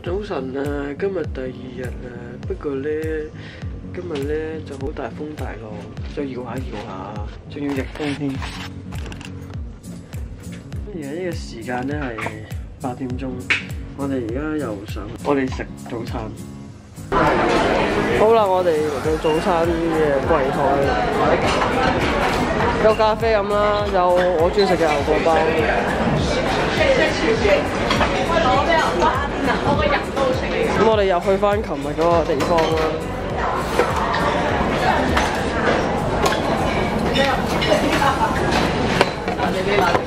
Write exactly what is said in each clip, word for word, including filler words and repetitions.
早晨啊，今日第二日啊，不過咧，今日咧就好大風大浪，再搖下搖下，仲要逆風添。而家呢個時間咧係八點鐘，我哋而家又上，我哋食早餐。好啦，我哋嚟到早餐嘅櫃台，有咖啡飲啦，有我中意食嘅牛角包。咁我哋又去翻琴日嗰個地方啦。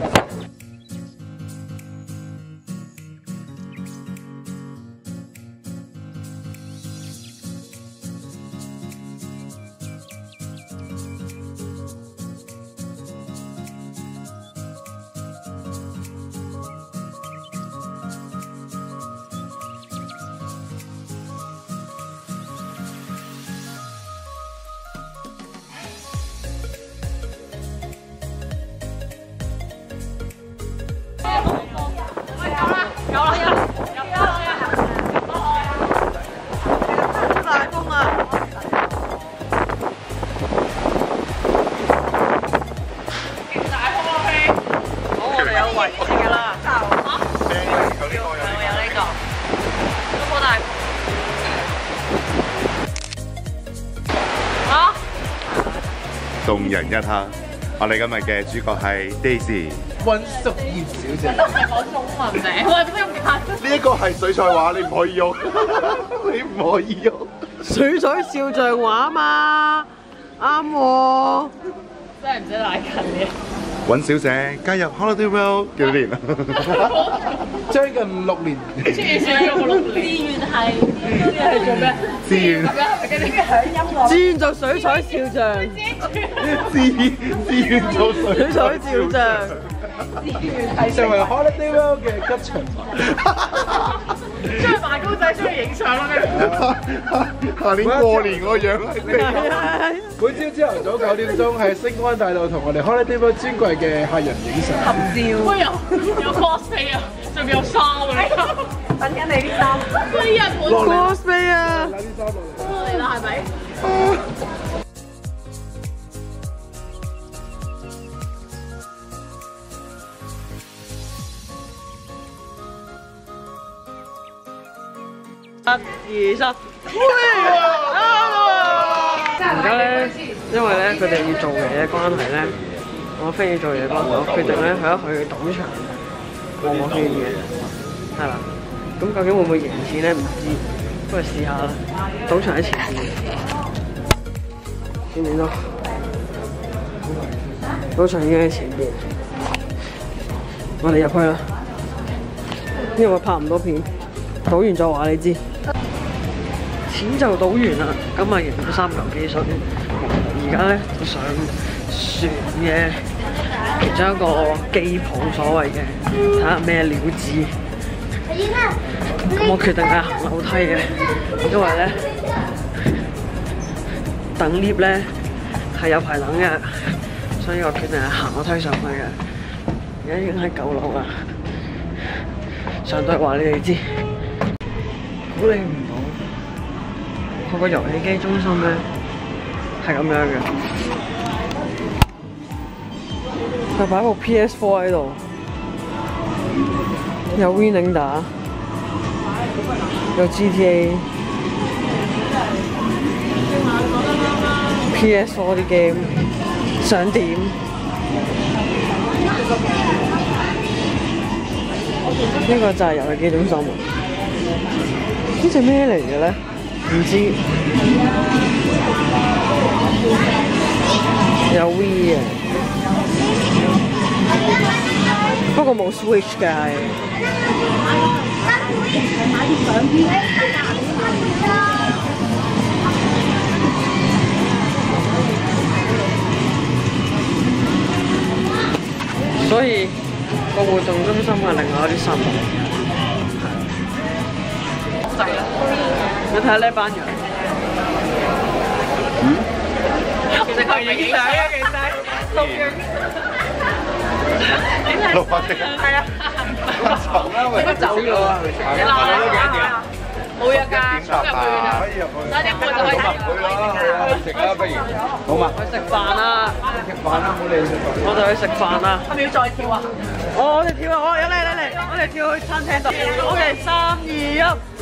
動人一刻，我哋今日嘅主角係 Daisy。溫淑燕小姐。你都唔係講中文名，我係點解用法？呢一個係水彩畫，你唔可以用，你唔可以用。 水彩肖像畫嘛，啱喎。 真係唔使賴近嘅。 尹小姐加入 Holiday World 幾多年啊？將近六年。 出現少咗個六年。志願係志願係做咩？ 志願。 跟住響音樂。 志願做水彩肖像。 志願志願做水彩肖像。 係成為 Holiday World 嘅吉祥物。 出去賣公仔，出去影相咯，跟住。 下年過年個樣係咩？ 每朝朝頭早九點鐘喺星光大道同我哋 Holiday World 專櫃嘅客人影相合照。喂，有有 cosplay 啊，上面有衫啊，等緊你啲衫。喂，日本 cosplay 啊！ 攞啲衫落嚟。 嚟啦，係咪？ 一、二、三，而家咧，因為咧佢哋要做嘢嘅關係咧，我非要做嘢關係，我決定咧去一去賭場望個圈嘅，係啦。咁究竟會唔會贏錢咧？唔知，不過試下啦。賭場喺前面，見唔見到？賭場已經喺前邊，我哋入去啦。因為我拍唔到片。賭完再話你知，錢就賭完啦，咁啊贏咗三嚿幾水。而家咧就上船嘅其中一個機鋪所謂嘅，睇下咩料子。咁我決定係行樓梯嘅，因為咧等 lift 咧係有排等嘅，所以我決定係行樓梯上去嘅。而家已經喺九樓啦，上到話你哋知。估你唔到，佢個遊戲機中心咧係咁樣嘅，佢擺部 P S 四 喺度，有 Winning 打，有 G T A、P S 四 啲 game， 想點？呢個就係遊戲機中心。呢隻咩嚟嘅咧？唔知。有 Wii 嘅，不過冇 Switch 嘅係。所以個活動中心係另外一啲新聞。你睇下呢班人， 嗯，其實佢影相嘅，其實錄影， 錄影，係啊，咁重啦，喂， 走咗啊！ 你鬧我冇約㗎，衝入去㗎咋，三點半就可以入去啦。 食啦，不如好嘛？ 去食飯啦！ 食飯啦，唔好理食飯。 我哋去食飯啦！ 係咪要再跳啊？ 哦，我哋跳啊！我嚟嚟嚟，我哋跳去餐廳度。OK， 三二一，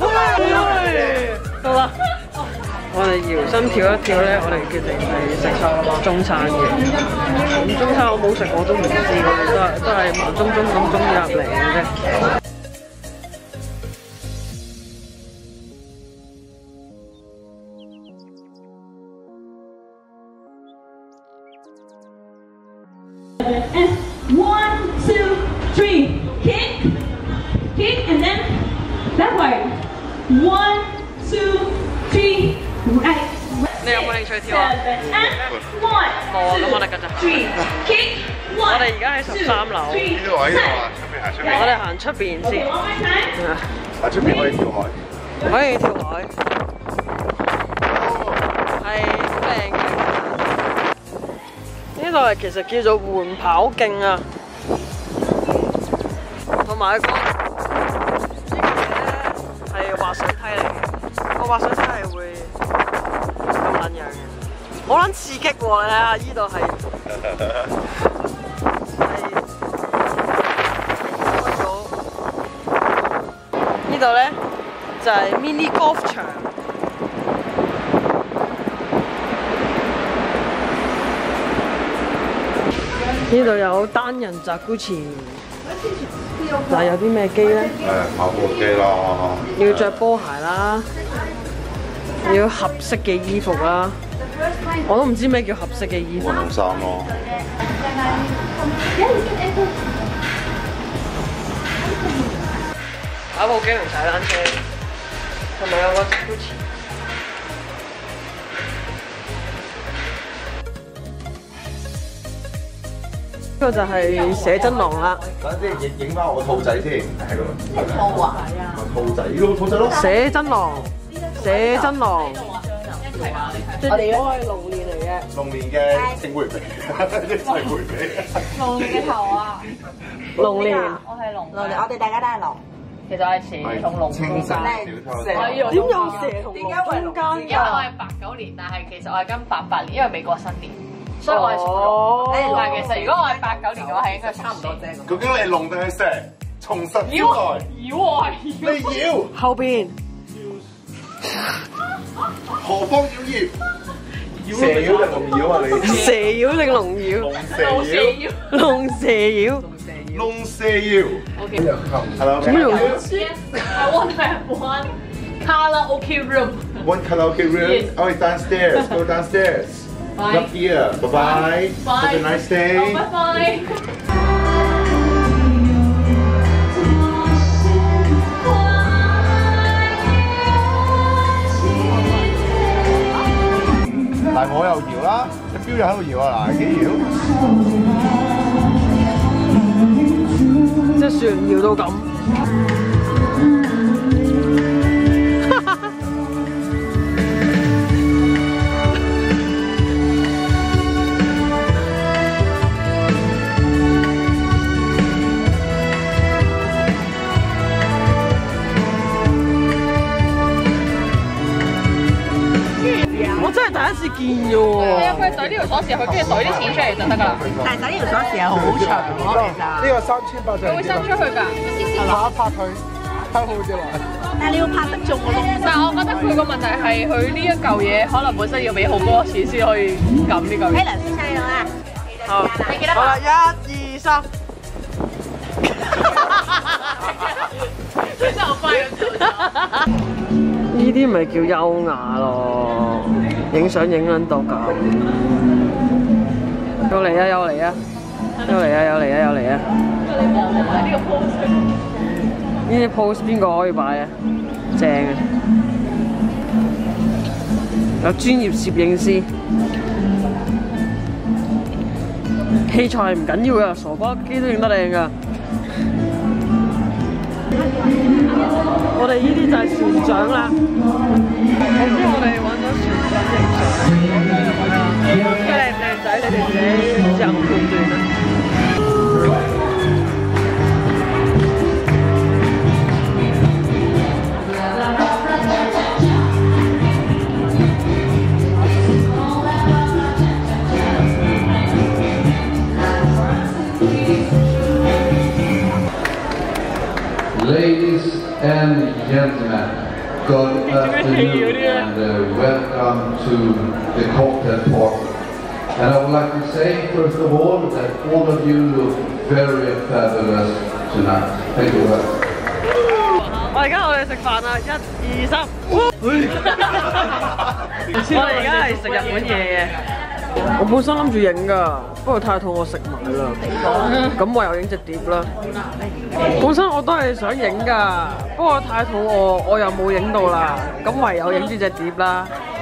到啦！我哋搖身跳一跳咧，我哋決定係食中餐嘅。咁中餐我冇食，我都唔知，我哋都係都係盲中中咁中意入嚟嘅啫。 One, two, three. Kick, kick, and then backward. One, two, three. Right. 你有冇興趣跳啊？ One, 冇啊，咁我哋繼續行。 three. Kick. 我哋而家喺十三樓， 呢度喺度啊，出邊行出邊。 我哋行出邊先。 One more time. 啊，出邊可以跳海。 可以跳海，係好靚嘅。呢度係其實叫做緩跑徑啊，同埋個呢個嘢咧係滑水梯嚟嘅，個滑水梯係會咁撚樣嘅，好撚刺激喎！你睇下呢度係係開咗，呢度咧就係 mini golf 場。呢度有單人扎古池，嗱有啲咩機咧？ 誒跑步機啦， 要着波鞋啦，要合適嘅衣服啦。我都唔知咩叫合適嘅衣服。 運動衫咯。 跑步機同踩單車，同埋有個扎古池。呢個就係寫真廊啦。 等陣先影影翻我個兔仔先，係咁。兔啊？係啊。個兔仔，呢個兔仔咯。 寫真廊，寫真廊。我哋我係龍年嚟嘅。 龍年嘅正回避，一齊回避。 龍年嘅頭啊！ 龍年。 我係龍。 龍年，我哋大家都係龍。 其實我係蛇同龍清晨小偷。 點有蛇同龍中間㗎？ 因為我係八九年，但係其實我係跟八八年，因為美國新年。所以我係屬龍，但係其實如果我係八九年嘅話，係應該差唔多啫。 究竟你係龍定係蛇？從實招來。 妖我係妖。 你妖？ 後邊。 何方妖孽？蛇妖定龍妖啊你？ 蛇妖定龍妖？ 龍蛇妖。 龍蛇妖。 龍蛇妖。 OK。 係啦。 點用？ I want to have one karaoke room. One karaoke room. Oh, downstairs. Go downstairs. Bye. Up here. Bye bye. Bye. Have a nice day. Bye bye. 大火又搖啦，隻錶又喺度搖啊！嗱，幾搖？ 隻船搖到咁。我真係第一次見啫喎！ 係啊，佢係懟呢條鎖匙入去，跟住懟啲錢出嚟就得㗎啦。 但係呢條鎖匙係好長咯，其實。 呢個三千八就佢會伸出去㗎。 拍一拍佢，拍好隻來。 但係你要拍得中個窿。 但係我覺得佢個問題係佢呢一嚿嘢可能本身要俾好多錢先可以撳呢嚿嘢。 誒，梁先生你好啊！ 好， 你記得好啦，一二三。 真係好快咁做咗。 呢啲咪叫優雅咯，影相影撚到咁。又嚟啊！又嚟啊！又嚟啊！又嚟啊！又嚟啊！呢啲 pose 邊個可以擺啊？正啊！有專業攝影師，器材唔緊要㗎，傻瓜機都影得靚㗎。我哋呢啲就係船長啦。我知我哋揾咗船長影相，佢靚唔靚仔，你哋自己自行判斷啦。 and gentlemen, good afternoon and uh, welcome to the cocktail party. And I would like to say, first of all, that all of you look very fabulous tonight. Thank you very much. 我而家我哋食飯啦，一二三，我哋而家係食日本嘢嘅。我本身諗住影㗎，不過太肚餓食埋啦，咁唯有影隻碟啦。本身我都係想影㗎，不過太肚餓，我又冇影到啦，咁唯有影住隻碟啦。